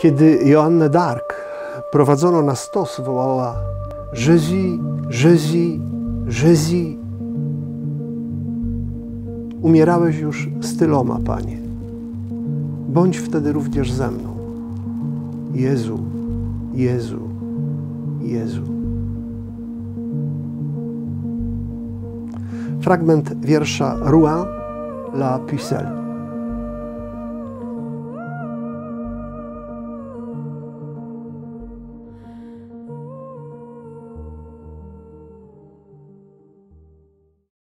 Kiedy Joannę d'Arc prowadzono na stos, wołała: Jésus, Jésus, Jésus. Umierałeś już z tyloma, Panie. Bądź wtedy również ze mną. Jezu, Jezu, Jezu. Fragment wiersza Rouen, La Pucelle.